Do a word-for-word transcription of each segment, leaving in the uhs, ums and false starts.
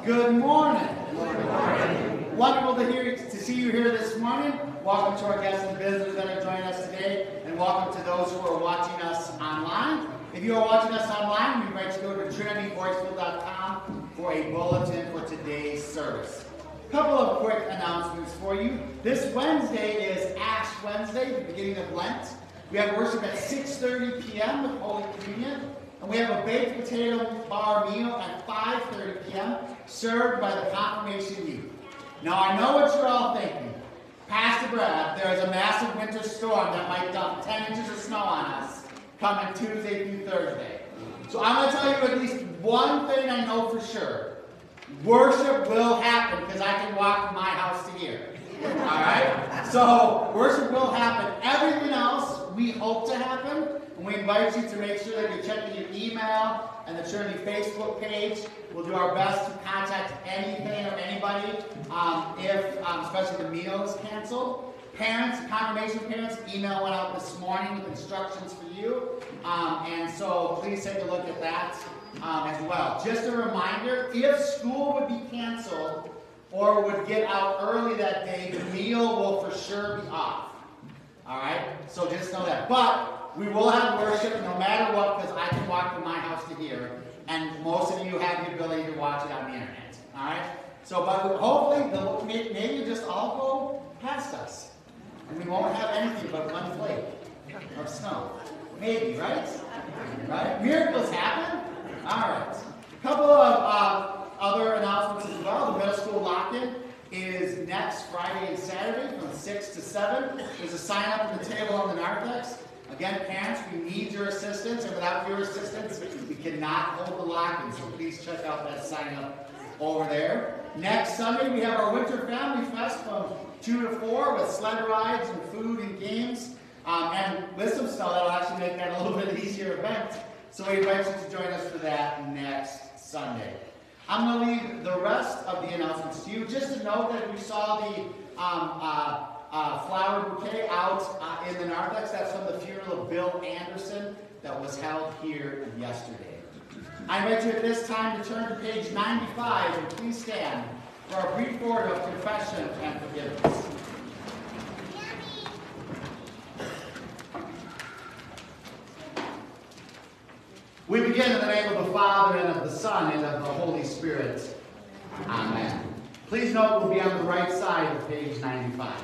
Good morning. Good morning. Wonderful to hear to see you here this morning. Welcome to our guests and visitors that are joining us today, and welcome to those who are watching us online. If you are watching us online, we invite you to go to trinity voiceville dot com for a bulletin for today's service. A couple of quick announcements for you. This Wednesday is Ash Wednesday, the beginning of Lent. We have worship at six thirty p m with Holy Communion. And we have a baked potato bar meal at five thirty p m served by the Confirmation Youth. Now I know what you're all thinking. Pastor Brad, there is a massive winter storm that might dump ten inches of snow on us coming Tuesday through Thursday. So I'm going to tell you at least one thing I know for sure. Worship will happen because I can walk from my house to here. Alright? So worship will happen. Everything else we hope to happen. And we invite you to make sure that you're checking your email and the Trinity Facebook page. We'll do our best to contact anything or anybody um, if, um, especially the meal is canceled. Parents, confirmation parents, email went out this morning with instructions for you. Um, and so please take a look at that um, as well. Just a reminder, if school would be canceled or would get out early that day, the meal will for sure be off. All right? So just know that. But we will have worship no matter what, because I can walk from my house to here, and most of you have the ability to watch it on the internet. All right? So, but hopefully, the, maybe just all go past us, and we won't have anything but one flake of snow. Maybe, right? Right? Miracles happen. All right. A couple of uh, other announcements as well. The middle school lock-in is next Friday and Saturday from six to seven. There's a sign up at the table on the narthex. Again, parents, we need your assistance, and without your assistance, we cannot hold the lock-in, so please check out that sign-up over there. Next Sunday, we have our Winter Family Fest from two to four with sled rides and food and games, um, and with some snow that'll actually make that a little bit easier event. So we invite you to join us for that next Sunday. I'm going to leave the rest of the announcements to you. Just to note that we saw the um, uh, Uh, flower bouquet out uh, in the narthex. That's from the funeral of Bill Anderson that was held here yesterday. I invite you at this time to turn to page ninety-five and please stand for a brief word of confession and forgiveness. We begin in the name of the Father and of the Son and of the Holy Spirit. Amen. Please note we'll be on the right side of page ninety-five.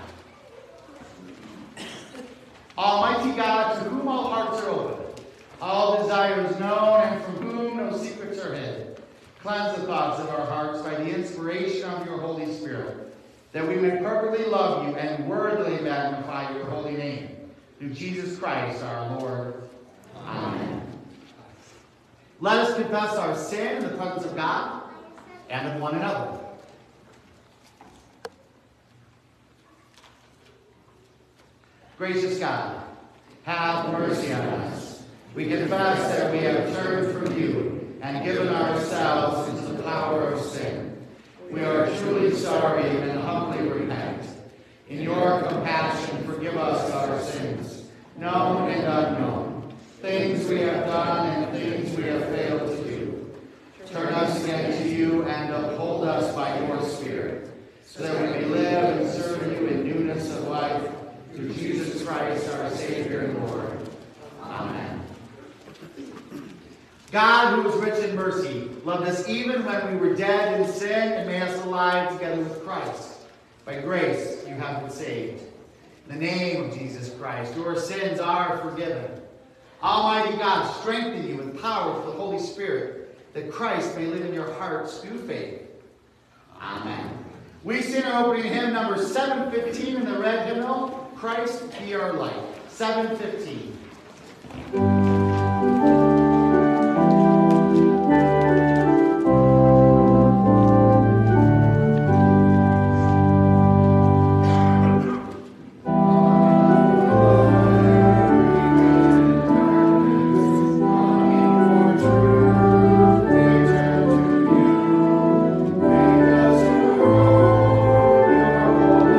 Almighty God, to whom all hearts are open, all desires known, and from whom no secrets are hid, cleanse the thoughts of our hearts by the inspiration of your Holy Spirit, that we may perfectly love you and worthily magnify your holy name. Through Jesus Christ our Lord. Amen. Let us confess our sin in the presence of God and of one another. Gracious God, have mercy on us. We confess that we have turned from you and given ourselves into the power of sin. We are truly sorry and humbly repent. In your compassion, forgive us our sins, known and unknown, things we have done and things we have failed to do. Turn us again to you and uphold us by your Spirit, so that we may live and serve you in newness of life, through Jesus Christ, our Savior and Lord. Amen. God, who is rich in mercy, loved us even when we were dead in sin and made us alive together with Christ. By grace, you have been saved. In the name of Jesus Christ, your sins are forgiven. Almighty God, strengthen you with power of the Holy Spirit, that Christ may live in your hearts through faith. Amen. We sing our opening hymn number seven fifteen in the red hymnal, Christ be our light. seven fifteen.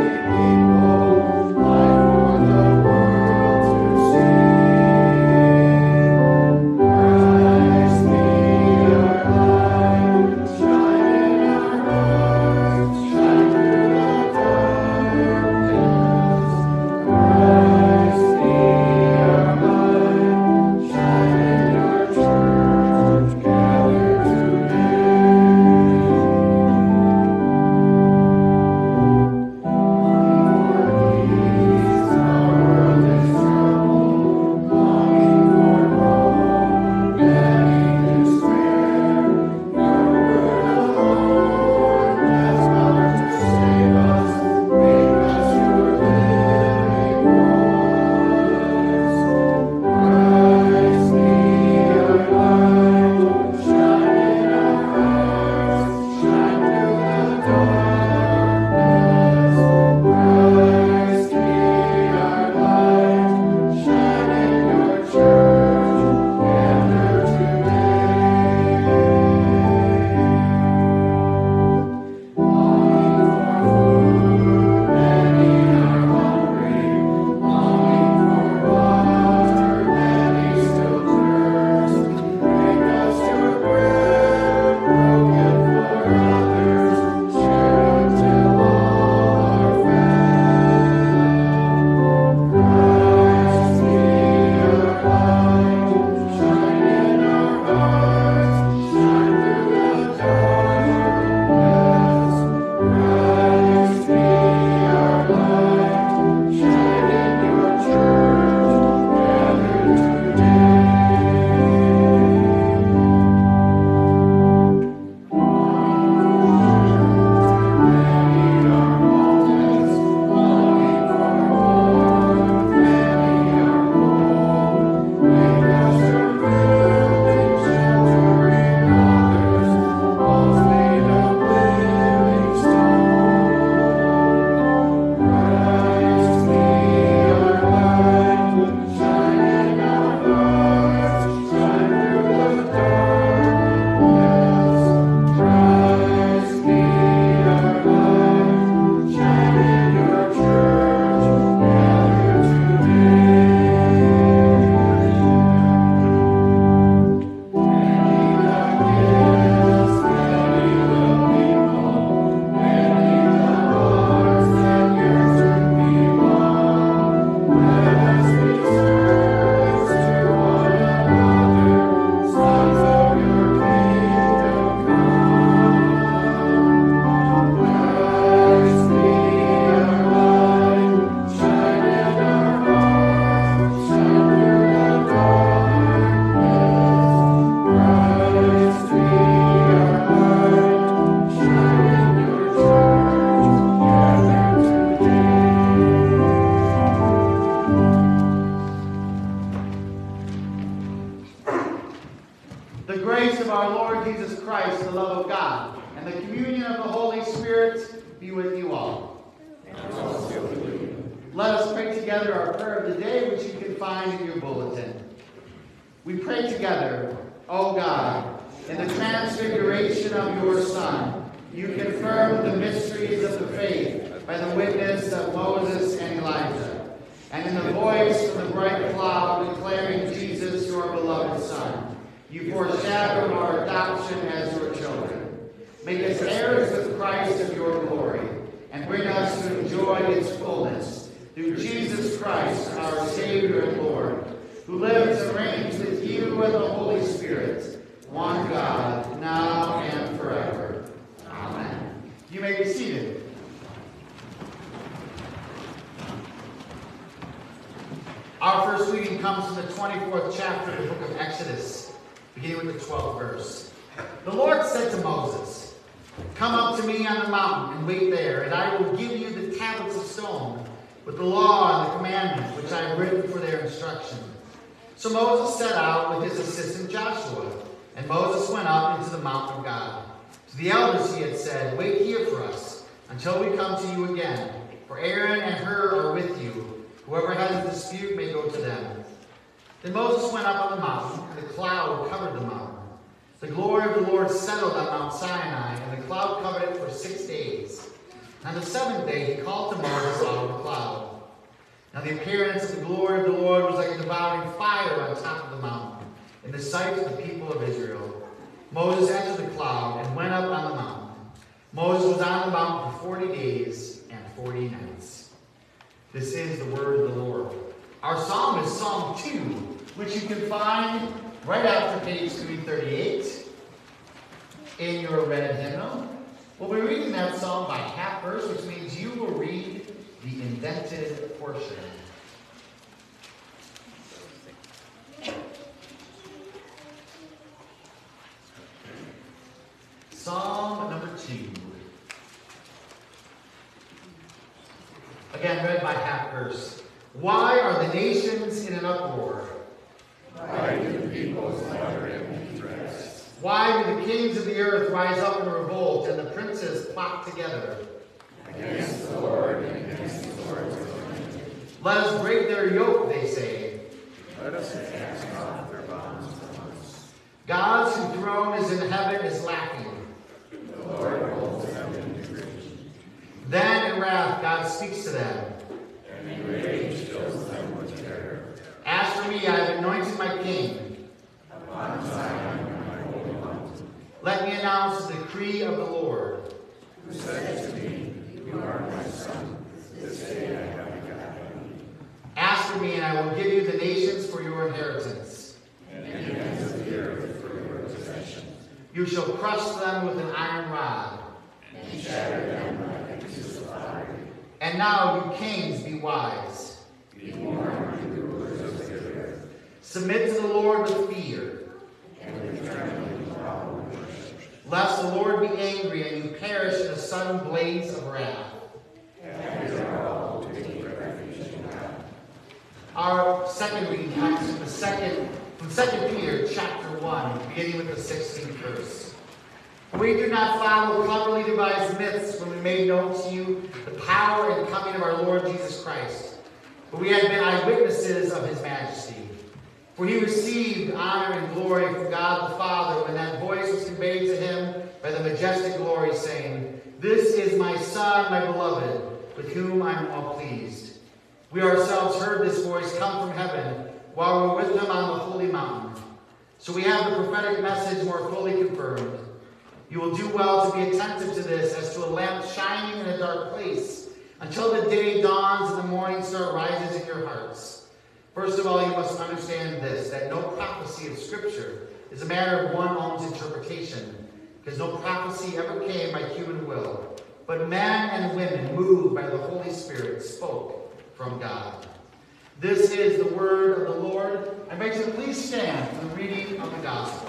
See our Lord Jesus Christ, the love of God, and the communion of the Holy Spirit be with you all. And also with you. Let us pray together our prayer of the day, which you can find in your bulletin. We pray together, O God, in the transfiguration of your Son, you confirmed the mysteries of the faith by the witness of Moses and Elijah, and in the voice from the bright cloud declaring Jesus, your beloved Son, you foreshadowed our adoption as your children. Make us heirs with Christ of your glory, and bring us to enjoy its fullness, through Jesus Christ, our Savior and Lord, who lives and reigns with you and the Holy Spirit, one God, now and forever. Amen. You may be seated. Our first reading comes from the twenty-fourth chapter of the book of Exodus, beginning with the twelfth verse. The Lord said to Moses, "Come up to me on the mountain and wait there, and I will give you the tablets of stone with the law and the commandment which I have written for their instruction." So Moses set out with his assistant Joshua, and Moses went up into the mountain of God. To the elders he had said, "Wait here for us until we come to you again, for Aaron and Hur are with you. Whoever has a dispute may go to them." Then Moses went up on the mountain, and the cloud covered the mountain. The glory of the Lord settled on Mount Sinai, and the cloud covered it for six days. On the seventh day he called to Moses out of the cloud. Now the appearance of the glory of the Lord was like a devouring fire on top of the mountain, in the sight of the people of Israel. Moses entered the cloud and went up on the mountain. Moses was on the mountain for forty days and forty nights. This is the word of the Lord. Our psalm is Psalm two, which you can find right after page three thirty-eight in your red hymnal. We'll be reading that psalm by half verse, which means you will read the indented portion. Psalm number two. Again, read by half verse. Why are the nations in an uproar? Why do the peoples utter empty threats? Why do the kings of the earth rise up in revolt, and the princes plot together? Against the Lord and against the Lord's anointed. Let us break their yoke, they say. Let us cast off their bonds from us. God's whose throne is in heaven is laughing. The Lord holds them in derision. Then in wrath God speaks to them. And in rage fills them with terror. As for me, I have anointed my king. Upon Zion, my holy mountain. Let me announce the decree of the Lord. Who said to me, "You are my son. This day I have begotten you." Ask for me, and I will give you the nations for your inheritance. And the ends of the earth for your possession. You shall crush them with an iron rod. And shatter them like a piece of fire. And now, you kings, be wise. Be warned, you rulers of the earth. Submit to the Lord with fear, And with trembling bow worship. lest the Lord be angry and you perish in a sudden blaze of wrath. And we are all to take refuge in God. Our second reading comes from the second, from Second Peter chapter one, beginning with the sixteenth verse. We do not follow cleverly devised myths when we made known to you the power and coming of our Lord Jesus Christ. But we have been eyewitnesses of his majesty. For he received honor and glory from God the Father when that voice was conveyed to him by the majestic glory, saying, "This is my Son, my beloved, with whom I am well pleased." We ourselves heard this voice come from heaven while we were with him on the holy mountain. So we have the prophetic message more fully confirmed. You will do well to be attentive to this as to a lamp shining in a dark place until the day dawns and the morning star rises in your hearts. First of all, you must understand this, that no prophecy of Scripture is a matter of one one's interpretation, because no prophecy ever came by human will, but men and women moved by the Holy Spirit spoke from God. This is the word of the Lord. I beg you to please stand for the reading of the gospel.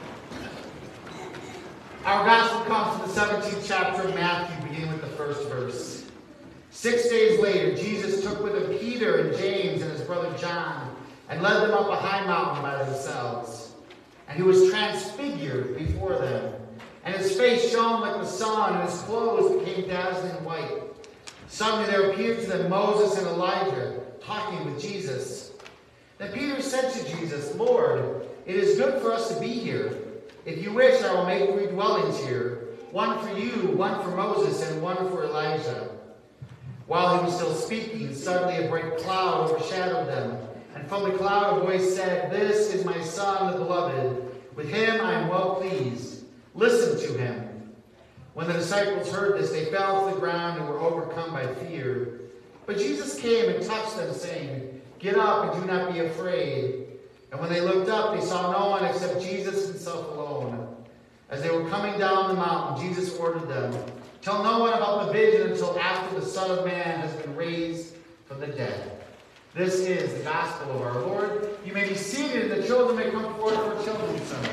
Our gospel comes from the seventeenth chapter of Matthew, beginning with the first verse. Six days later, Jesus took with him Peter and James and his brother John, and led them up a high mountain by themselves. And he was transfigured before them. And his face shone like the sun, and his clothes became dazzling white. Suddenly there appeared to them Moses and Elijah, talking with Jesus. Then Peter said to Jesus, Lord, it is good for us to be here. If you wish, I will make three dwellings here, one for you, one for Moses, and one for Elijah. While he was still speaking, suddenly a bright cloud overshadowed them. And from the cloud a voice said, This is my Son, the Beloved. With him I am well pleased. Listen to him. When the disciples heard this, they fell to the ground and were overcome by fear. But Jesus came and touched them, saying, Get up and do not be afraid. And when they looked up, they saw no one except Jesus himself alone. As they were coming down the mountain, Jesus ordered them, Tell no one about the vision until after the Son of Man has been raised from the dead. This is the gospel of our Lord. You may be seated, and the children may come forward for Children's Center.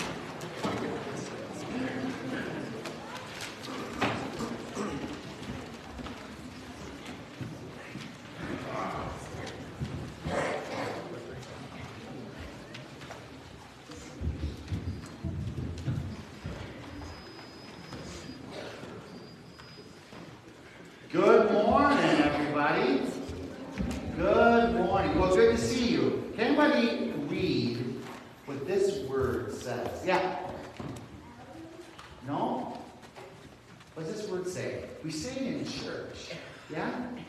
Good morning, everybody. Good morning. Well, good to see you. Can anybody read what this word says? Yeah. No? What does this word say? We sing in church. Yeah?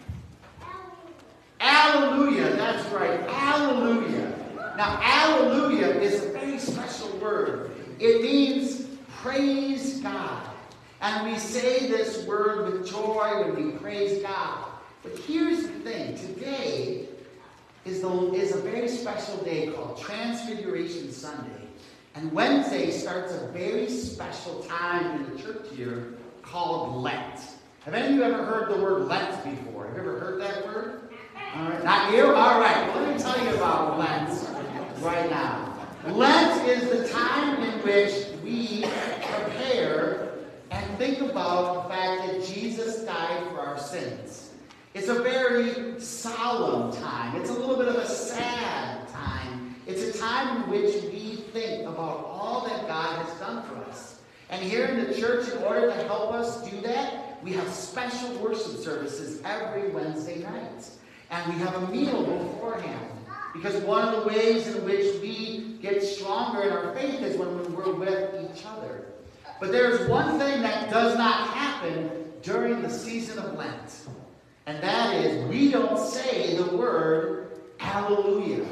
Alleluia. That's right. Alleluia. Now, alleluia is a very special word. It means praise God. And we say this word with joy when we praise God. But here's the thing. Today is, the, is a very special day called Transfiguration Sunday. And Wednesday starts a very special time in the church here called Lent. Have any of you ever heard the word Lent before? Have you ever heard that word? All right. Not you? All right. Well, let me tell you about Lent right now. Lent is the time in which we prepare and think about the fact that Jesus died for our sins. It's a very solemn time. It's a little bit of a sad time. It's a time in which we think about all that God has done for us. And here in the church, in order to help us do that, we have special worship services every Wednesday night. And we have a meal beforehand. Because one of the ways in which we get stronger in our faith is when we're with each other. But there's one thing that does not happen during the season of Lent. And that is, we don't say the word Alleluia.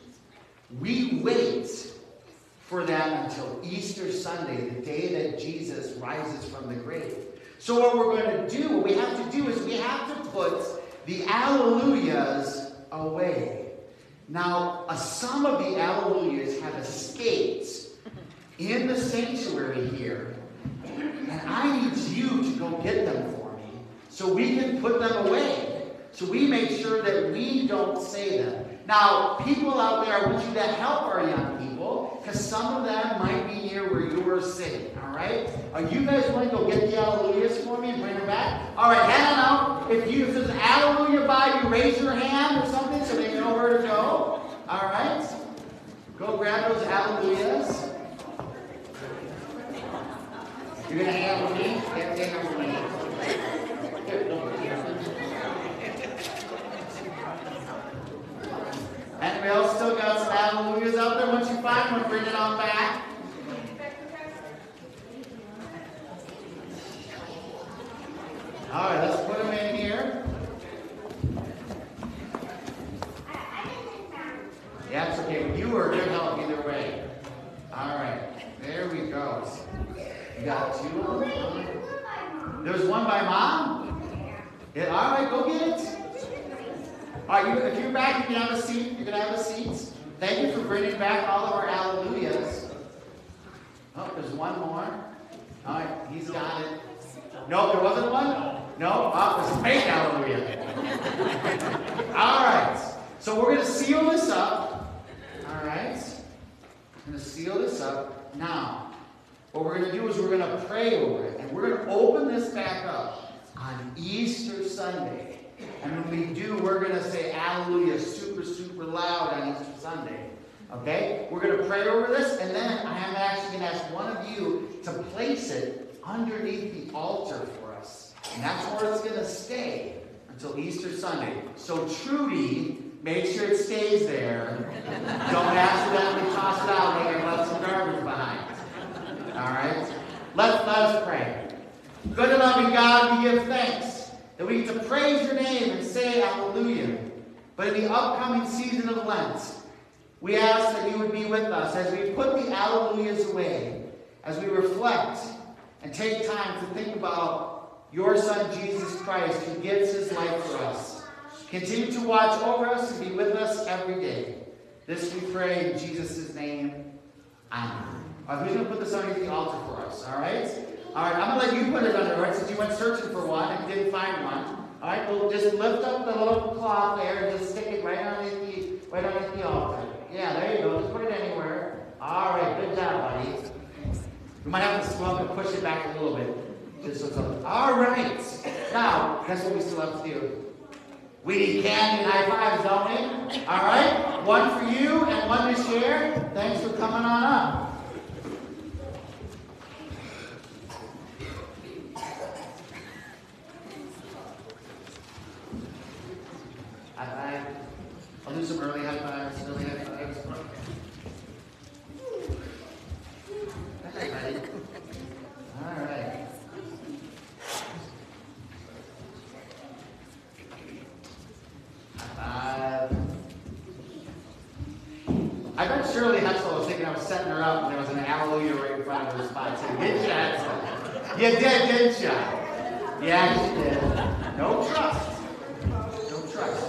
We wait for that until Easter Sunday, the day that Jesus rises from the grave. So what we're going to do, what we have to do is we have to put the Alleluias away. Now, uh, some of the Alleluias have escaped in the sanctuary here. And I need you to go get them for me so we can put them away. So we make sure that we don't say them. Now, people out there, I want you to help our young people because some of them might be near where you were sitting, all right? Are you guys willing to go get the Alleluias for me and bring them back? All right, head on out. If, you, if there's an Alleluia by you, raise your hand or something so they know where to go. All right? Go grab those Alleluias. You're going to hang out with me? Yeah, hang out with me. Anybody else still got some Alleluias out there? Once you find one, bring it on back. All right, let's put them in here. Yeah, it's okay. You are good help either way. All right, there we go. You got two of them? There's one by Mom? Yeah, all right, go get it. All right, you, if you're back, you can have a seat. You can have a seat. Thank you for bringing back all of our Alleluias. Oh, there's one more. All right, he's got it. No, there wasn't one? No? Oh, there's a fake Alleluia. All right, so we're going to seal this up. All right, I'm going to seal this up. Now, what we're going to do is we're going to pray over it. And we're going to open this back up on Easter Sunday. And when we do, we're going to say Alleluia super, super loud on Easter Sunday. Okay? We're going to pray over this, and then I am actually going to ask one of you to place it underneath the altar for us. And that's where it's going to stay until Easter Sunday. So Trudy, make sure it stays there. Don't accidentally toss it out later and left some garbage behind. All right? Let's, let us pray. Good and loving God, we give thanks that we get to praise your name and say hallelujah. But in the upcoming season of Lent, we ask that you would be with us as we put the alleluias away, as we reflect and take time to think about your Son, Jesus Christ, who gives his life for us. Continue to watch over us and be with us every day. This we pray in Jesus' name. Amen. All right, who's going to put this underneath the altar for us, all right? All right, I'm going to let you put it under it since you went searching for one and didn't find one. All right, well, just lift up the little cloth there and just stick it right underneath the, right underneath the altar. Yeah, there you go. Just put it anywhere. All right, good job, buddy. We might have to swap and push it back a little bit. Just so it's up. All right. Now, guess what we still have to do? We need candy and high fives, don't we? All right. One for you and one to share. Thanks for coming on up. High five. I'll do some early high fives. Early high fives. Hi, buddy. All right. High five. I bet Shirley Hexel was thinking I was setting her up and there was an hallelujah right in front of her spot too. Did you, Hexel? You did, didn't you? Yeah, you did. No trust. No trust.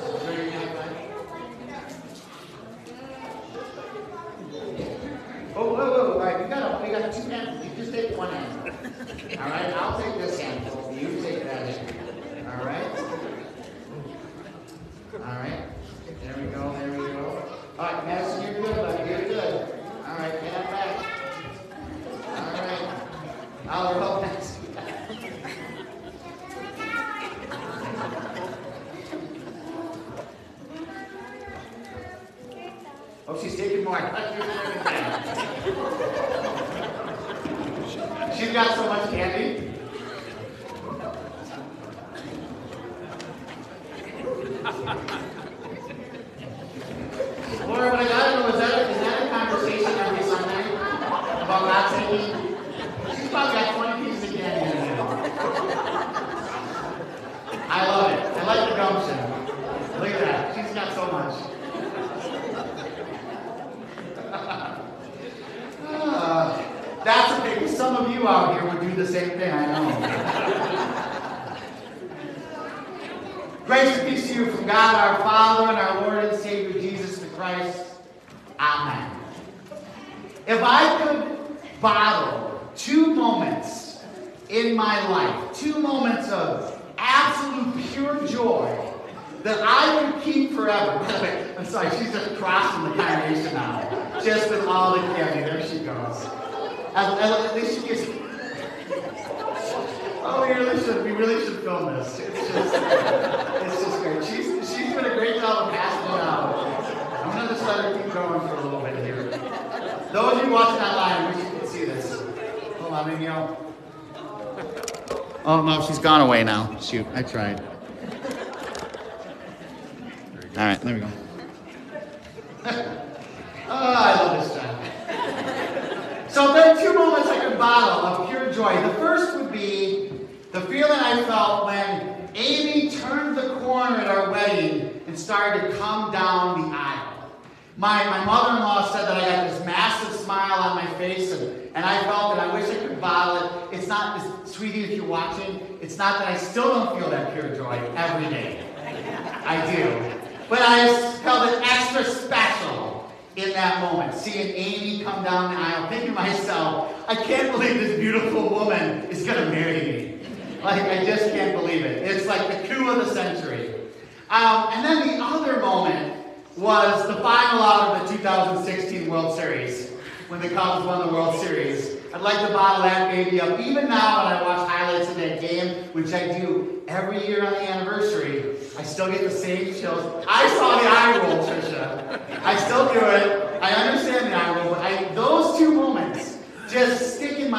Oh, whoa, whoa, all right, you got, a, you got two hands. You just take one hand. All right, I'll take this handful. You take that hand. All right? All right. There we go, there we go. All right, Madison, you're good, buddy. You're good. All right, hand back. All right. I'll help next. Oh, she's taking more. She's got so much candy. Laura, what I gotta know is that is that a conversation every Sunday about not taking? She's probably got twenty pieces of candy in there. I love it. I like the gumption. Look at that. She's got so much. Uh, that's okay. Some of you out here would do the same thing, I know. Grace and peace to you from God our Father and our Lord and Savior Jesus the Christ. Amen. If I could bottle two moments in my life, two moments of absolute pure joy that I could keep forever. By the way, I'm sorry, she's just crossing the congregation now. Just with all the candy. There she goes. At, at least she gets. Oh, we really should. We really should film this. It's just, it's just great. She's she's doing a great job of passing it out. I'm gonna just let her keep going for a little bit here. Those of you watching online, wish you could see this. Hold on, maybe I'll. Oh no, she's gone away now. Shoot, I tried. All right, there we go. Oh, I love this job. So there are two moments I could bottle of pure joy. The first would be the feeling I felt when Amy turned the corner at our wedding and started to come down the aisle. My, my mother-in-law said that I got this massive smile on my face, and, and I felt that I wish I could bottle it. It's not, sweetie, if you're watching, it's not that I still don't feel that pure joy every day. I do. But I felt it extra special in that moment, seeing Amy come down the aisle, thinking to myself, I can't believe this beautiful woman is going to marry me. Like, I just can't believe it. It's like the coup of the century. Um, and then the other moment was the final out of the two thousand sixteen World Series, when the Cubs won the World Series. I'd like to bottle that baby up. Even now when I watch highlights of that game, which I do every year on the anniversary, I still get the same chills. I saw the eye roll, Trisha. I still do it. I understand.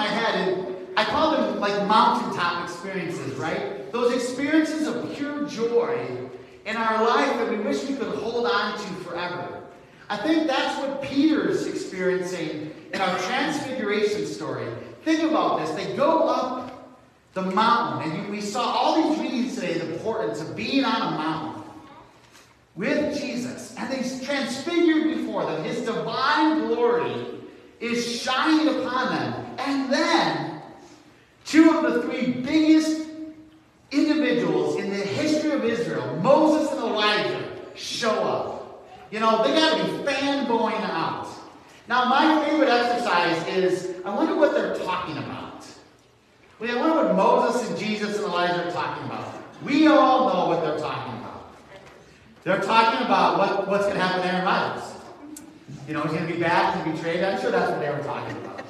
head, and I call them like mountaintop experiences, right? Those experiences of pure joy in our life that we wish we could hold on to forever. I think that's what Peter's experiencing in our transfiguration story. Think about this. They go up the mountain, and we saw all these readings today, the importance of being on a mountain with Jesus. And he's transfigured before them. His divine glory is shining upon them. And then, two of the three biggest individuals in the history of Israel, Moses and Elijah, show up. You know, they got to be fanboying out. Now, my favorite exercise is, I wonder what they're talking about. Well, I wonder what Moses and Jesus and Elijah are talking about. We all know what they're talking about. They're talking about what, what's going to happen to Aaron Rodgers. You know, he's going to be back, he's going to be traded. I'm sure that's what they were talking about.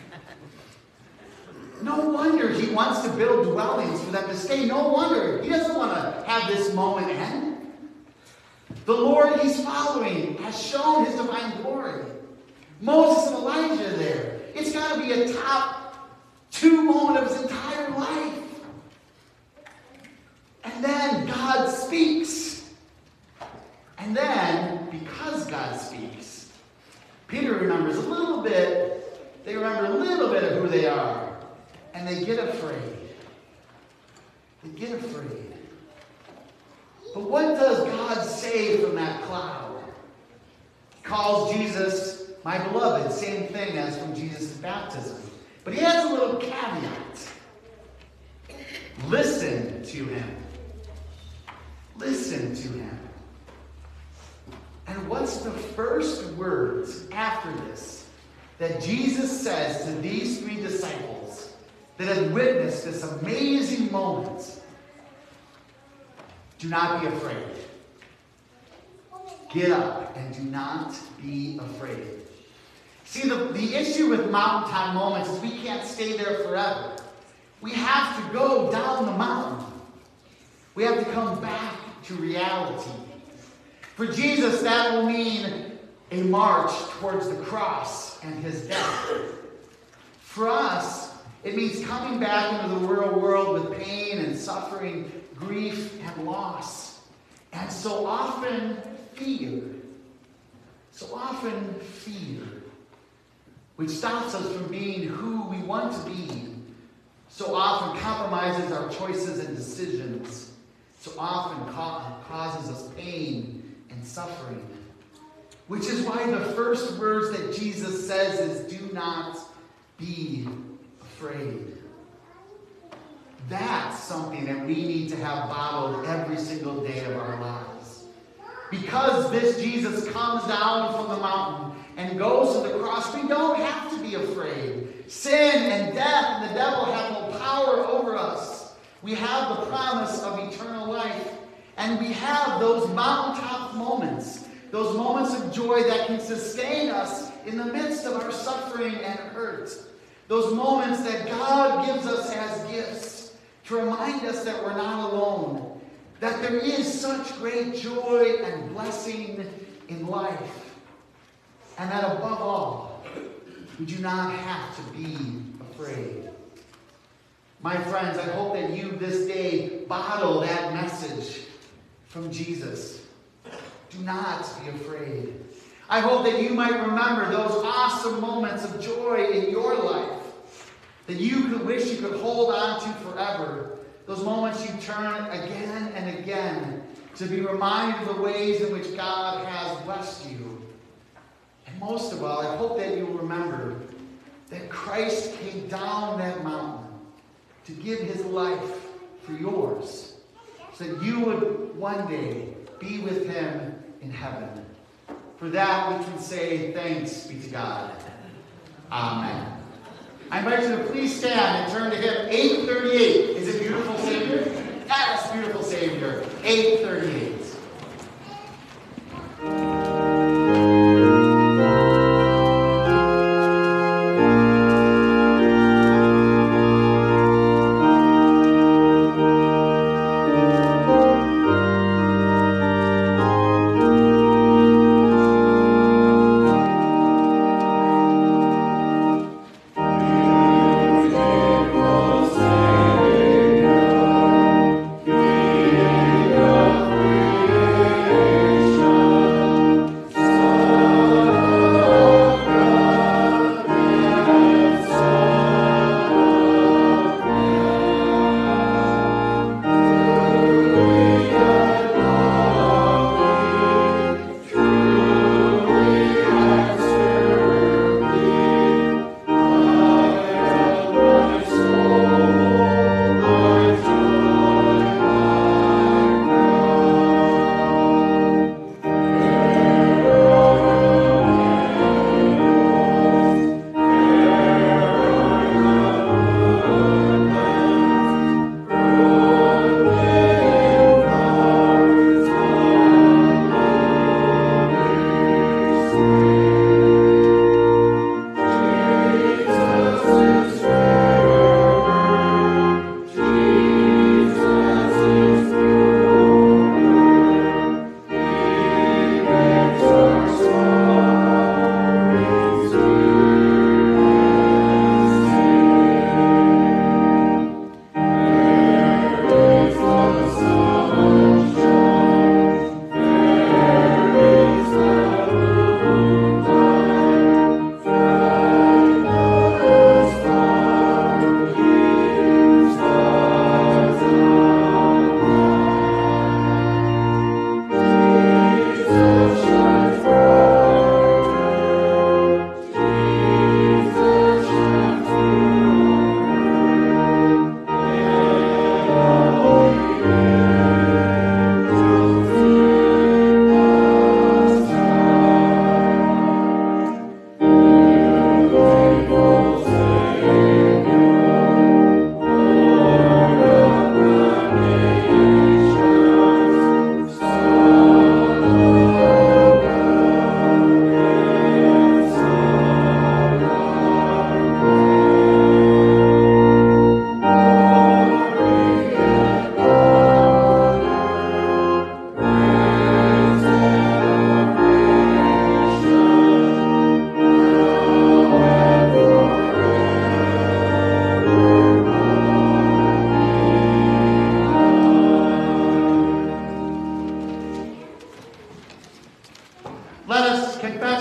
No wonder he wants to build dwellings for them to stay. No wonder. He doesn't want to have this moment end. The Lord he's following has shown his divine glory. Moses and Elijah are there. It's got to be a top two moment of his entire life. And then God speaks. And then, because God speaks, Peter remembers a little bit, they remember a little bit of who they are. And they get afraid. They get afraid. But what does God say from that cloud? He calls Jesus my beloved. Same thing as from Jesus' baptism. But he has a little caveat. Listen to him. Listen to him. And what's the first words after this that Jesus says to these three disciples that have witnessed this amazing moment? Do not be afraid. Get up and do not be afraid. See, the, the issue with mountaintop moments is we can't stay there forever. We have to go down the mountain. We have to come back to reality. For Jesus, that will mean a march towards the cross and his death. For us, it means coming back into the real world with pain and suffering, grief and loss. And so often fear. So often fear. Which stops us from being who we want to be. So often compromises our choices and decisions. So often ca- causes us pain and suffering. Which is why the first words that Jesus says is, do not be afraid. That's something that we need to have bottled every single day of our lives. Because this Jesus comes down from the mountain and goes to the cross, we don't have to be afraid. Sin and death and the devil have no power over us. We have the promise of eternal life. And we have those mountaintop moments, those moments of joy that can sustain us in the midst of our suffering and hurt. Those moments that God gives us as gifts to remind us that we're not alone, that there is such great joy and blessing in life, and that above all, we do not have to be afraid. My friends, I hope that you this day bottle that message from Jesus. Do not be afraid. I hope that you might remember those awesome moments of joy in your life that you could wish you could hold on to forever. Those moments you turn again and again to be reminded of the ways in which God has blessed you. And most of all, I hope that you'll remember that Christ came down that mountain to give his life for yours, so that you would one day be with him in heaven. For that we can say thanks be to God. Amen. I invite you to please stand and turn to hymn eight thirty-eight. Is it Beautiful Savior? Yes, Beautiful Savior. eight thirty-eight. Beautiful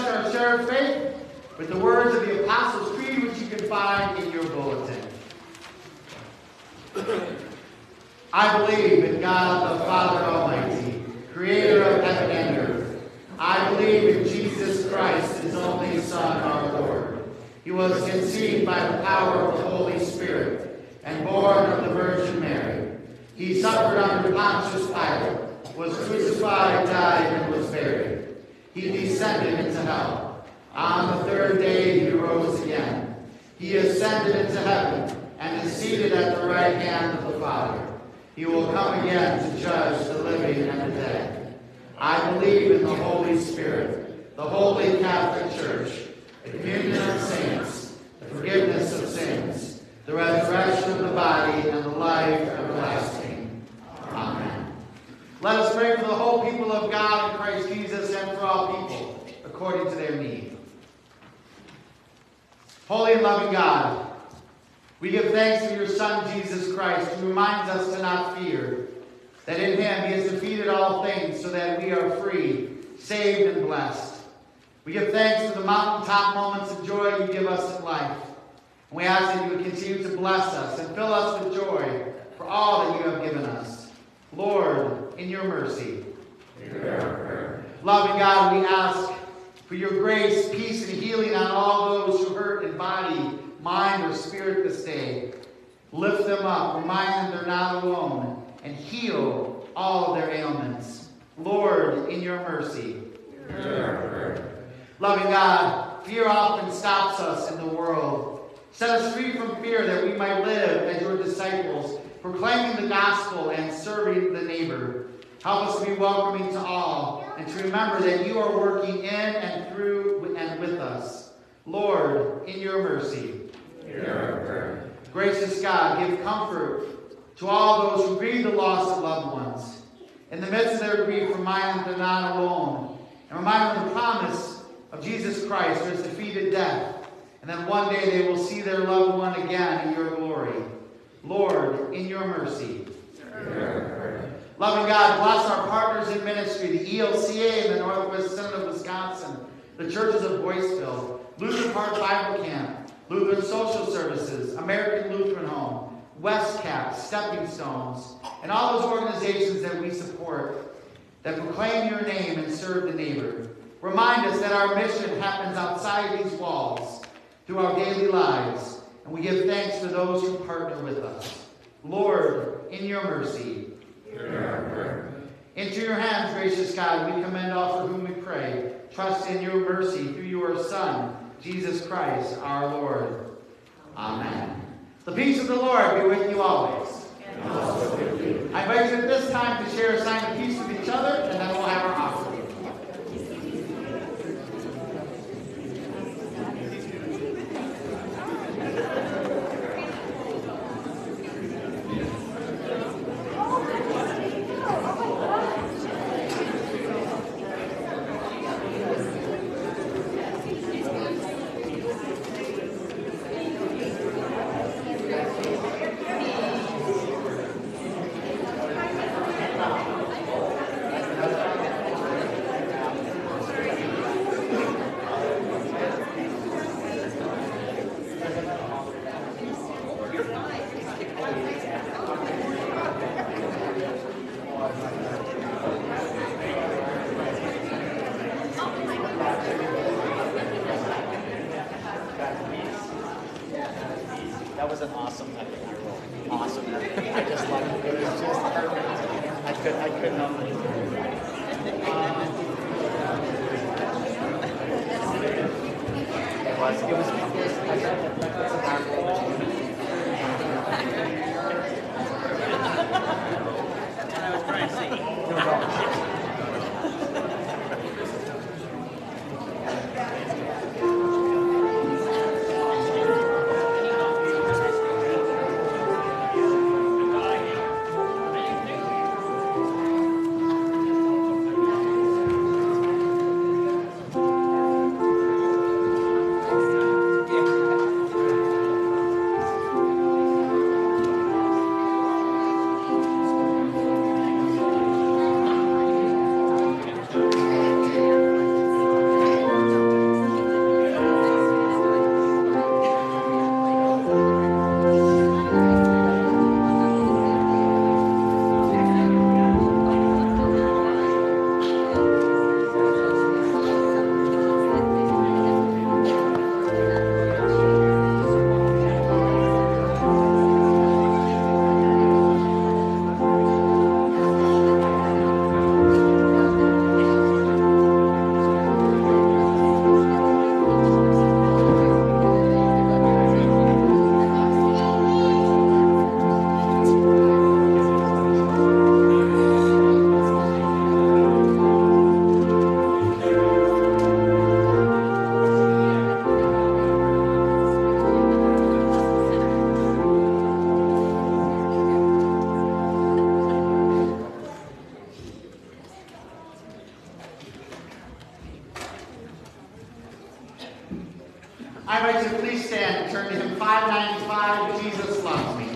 confess our shared faith with the words of the Apostles' Creed, which you can find in your bulletin. I believe in God the Father Almighty, creator of heaven and earth. I believe in Jesus Christ, his only Son, our Lord. He was conceived by the power of the Holy Spirit and born of the Virgin Mary. He suffered under Pontius Pilate, was crucified, died, and was buried. He descended into hell. On the third day he rose again. He ascended into heaven and is seated at the right hand of the Father. He will come again to judge the living and the dead. I believe in the Holy Spirit, the Holy Catholic Church, the communion of saints, the forgiveness of sins, the resurrection of the body, and the life everlasting. Amen. Let us pray for the whole people of God in Christ Jesus and for all people, according to their need. Holy and loving God, we give thanks to your Son, Jesus Christ, who reminds us to not fear, that in him he has defeated all things so that we are free, saved, and blessed. We give thanks for the mountaintop moments of joy you give us in life. And we ask that you would continue to bless us and fill us with joy for all that you have given us. Lord, in your mercy. Loving God, we ask for your grace, peace, and healing on all those who hurt in body, mind, or spirit this day. Lift them up, remind them they're not alone, and heal all of their ailments. Lord, in your mercy. Loving God, fear often stops us in the world. Set us free from fear that we might live as your disciples, proclaiming the gospel and serving the neighbor. Help us to be welcoming to all and to remember that you are working in and through and with us. Lord, in your mercy. Gracious God, give comfort to all those who grieve the loss of loved ones. In the midst of their grief, remind them they're not alone. And remind them of the promise of Jesus Christ, who has defeated death. And then one day they will see their loved one again in your glory. Lord, in your mercy. Loving God, bless our partners in ministry, the E L C A in the Northwest Synod of Wisconsin, the churches of Boyceville, Lutheran Park Bible Camp, Lutheran Social Services, American Lutheran Home, Westcap, Stepping Stones, and all those organizations that we support that proclaim your name and serve the neighbor. Remind us that our mission happens outside these walls, through our daily lives, and we give thanks for those who partner with us. Lord, in your mercy. Into your hands, gracious God, we commend all for whom we pray. Trust in your mercy through your Son, Jesus Christ, our Lord. Amen. The peace of the Lord be with you always. And also with you. I invite you at this time to share a sign of peace with each other, and then we'll have our offering. That was an awesome epic roll. Awesome. I just loved it. It was just perfect. I could I couldn't help it. It was it was it was I felt like that's a powerful. That's what I was trying to say. No problem. I invite you to please stand and turn to hymn five ninety-five, Jesus Loves Me.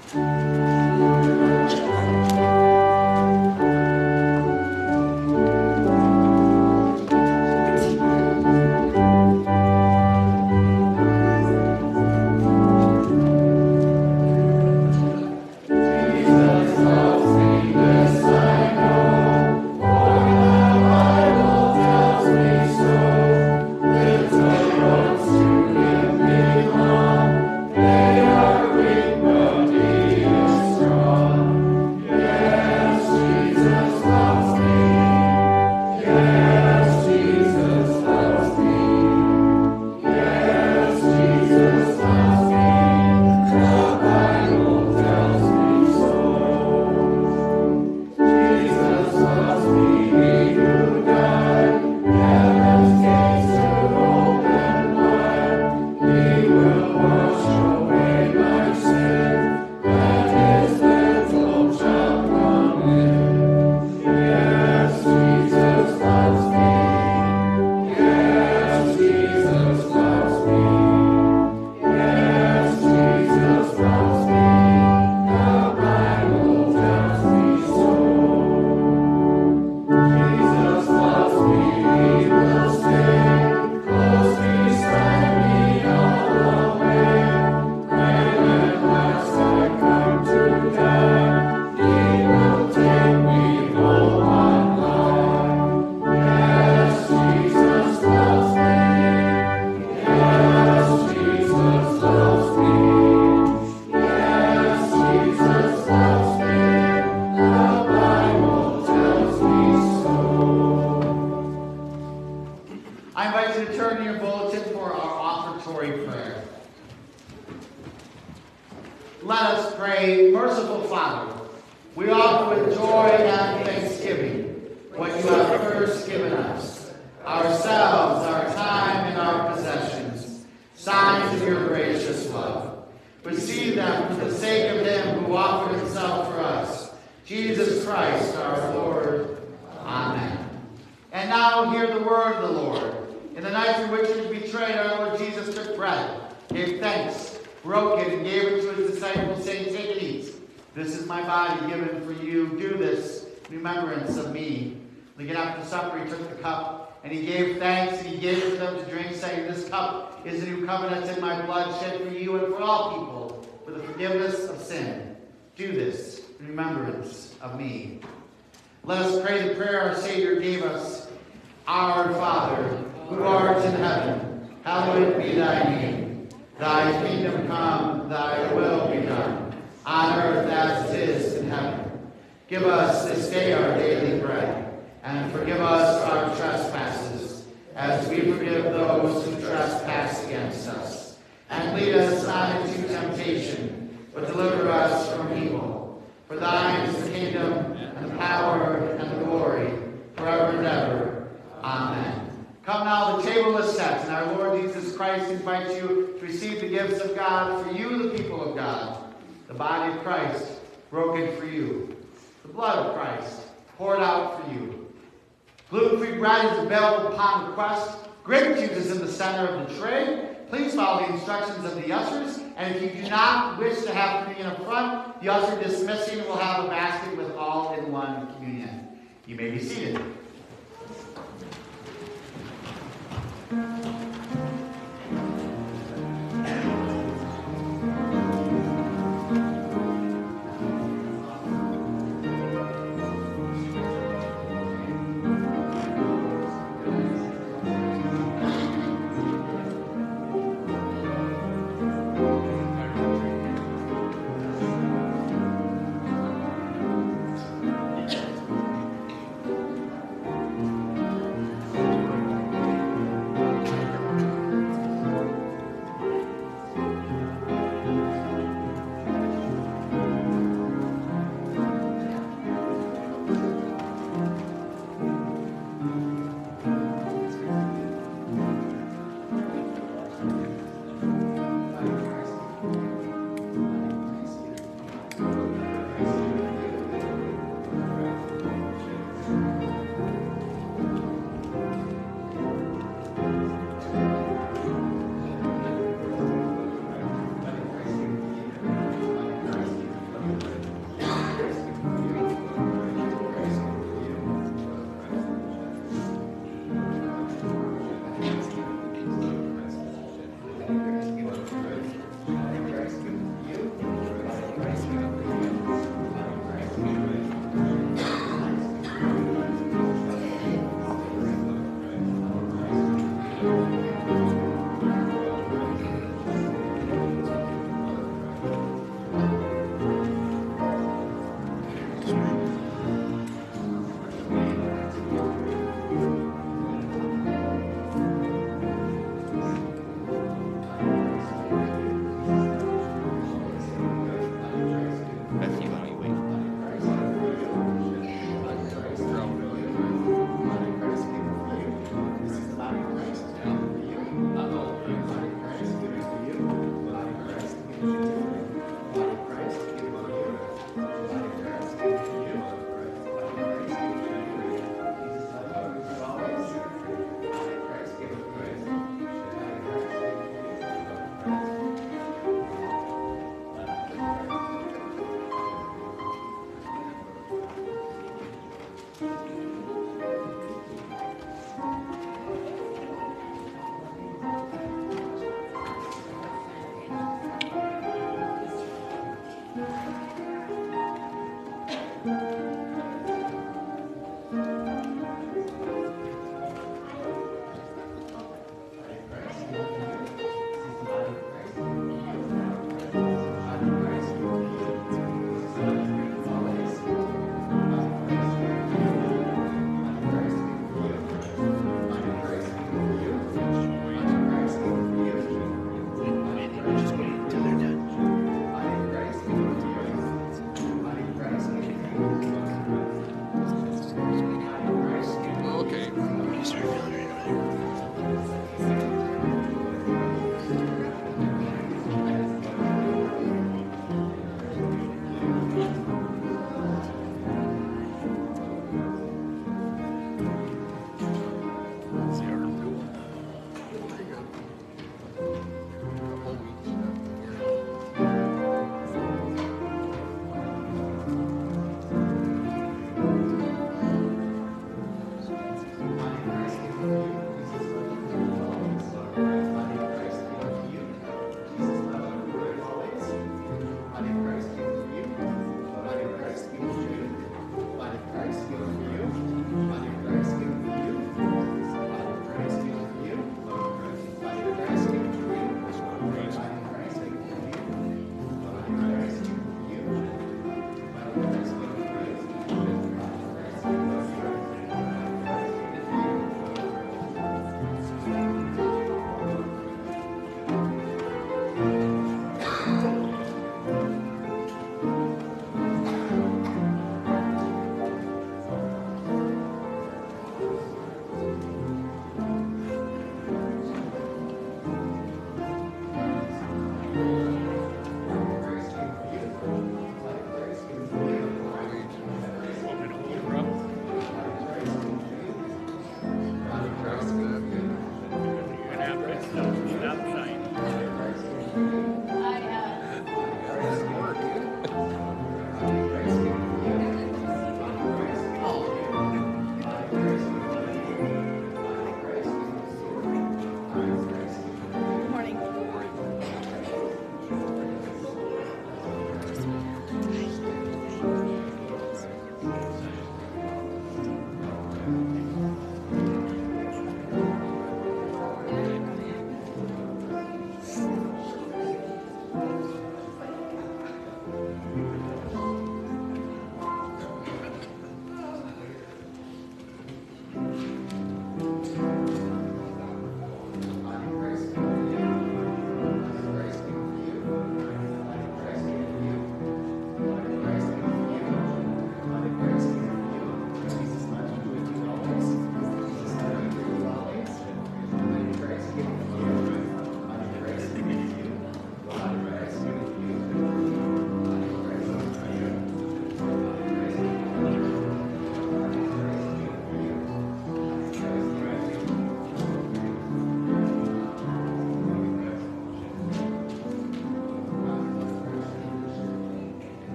Do this in remembrance of me. Let us pray the prayer our Savior gave us. Our Father, who art in heaven, hallowed be thy name. Thy kingdom come, thy will be done, on earth as it is in heaven. Give us this day our daily bread, and forgive us our trespasses, as we forgive those who trespass against us. And lead us not into temptation, but deliver us from evil. For thine is the kingdom, and the power, and the glory, forever and ever. Amen. Come now, the table is set, and our Lord Jesus Christ invites you to receive the gifts of God for you, the people of God. The body of Christ, broken for you. The blood of Christ, poured out for you. Gluten-free bread is available upon request. Grape juice is in the center of the tray. Please follow the instructions of the ushers. And if you do not wish to have communion up front, the usher dismissing will have a basket with all-in-one communion. You may be seated.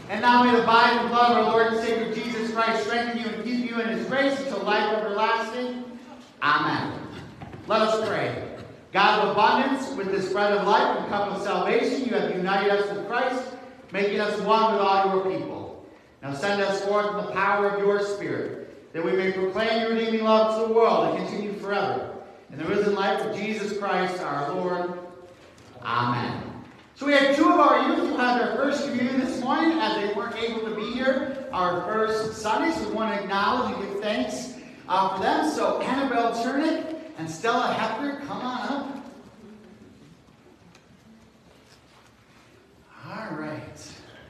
And now may the body and blood of our Lord and Savior Jesus Christ strengthen you and keep you in his grace until life everlasting. Amen. Let us pray. God of abundance, with this bread of life and cup of salvation, you have united us with Christ, making us one with all your people. Now send us forth in the power of your Spirit, that we may proclaim your redeeming love to the world and continue forever. In the risen life of Jesus Christ our Lord. Amen. So we have two of our youth who had their first communion this morning as they weren't able to be here our first Sunday. So we want to acknowledge and give thanks uh, for them. So Annabelle Turnick and Stella Hepner, come on up. All right.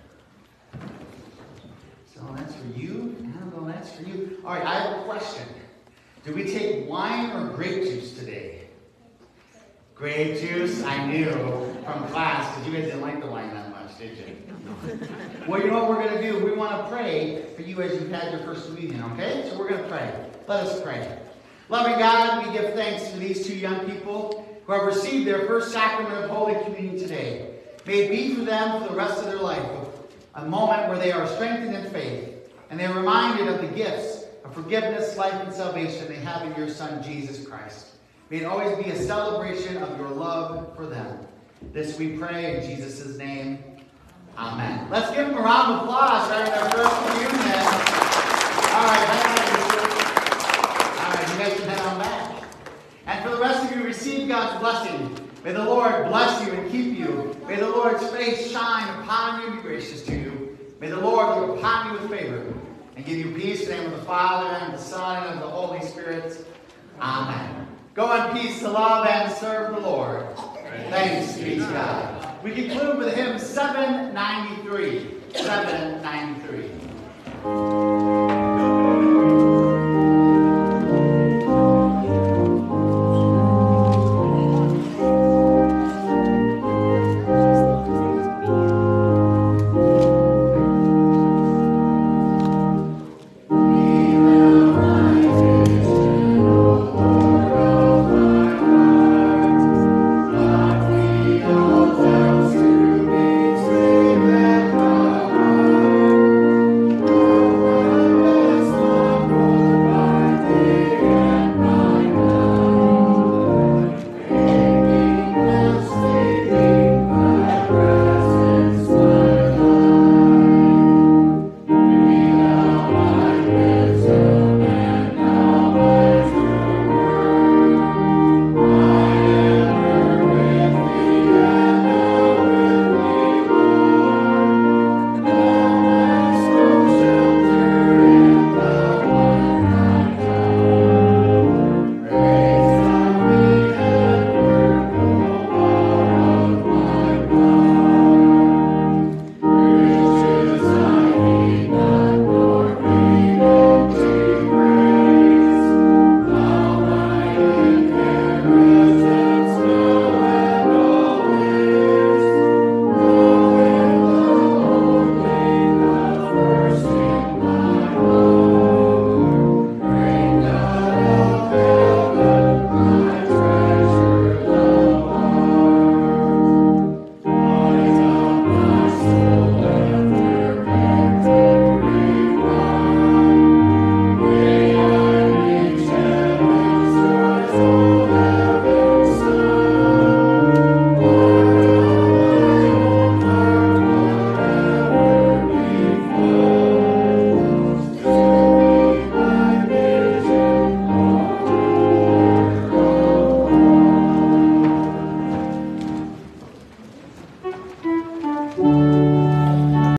So that's for you. Annabelle, that's for you. All right, I have a question. Did we take wine or grape juice today? Grape juice, I knew from class, because you guys didn't like the wine that much, did you? Well, you know what we're going to do? We want to pray for you as you've had your first communion, okay? So we're going to pray. Let us pray. Loving God, we give thanks to these two young people who have received their first sacrament of Holy Communion today. May it be for them for the rest of their life a moment where they are strengthened in faith and they are reminded of the gifts of forgiveness, life, and salvation they have in your Son, Jesus Christ. May it always be a celebration of your love for them. This we pray in Jesus' name. Amen. Let's give them a round of applause for having their first communion. All right, all right, you guys can head on back. And for the rest of you, receive God's blessing. May the Lord bless you and keep you. May the Lord's face shine upon you and be gracious to you. May the Lord look upon you with favor and give you peace in the name of the Father, and of the Son, and of the Holy Spirit. Amen. Go in peace to love and serve the Lord. Thanks be to God. We conclude with hymn seven ninety-three. seven ninety-three.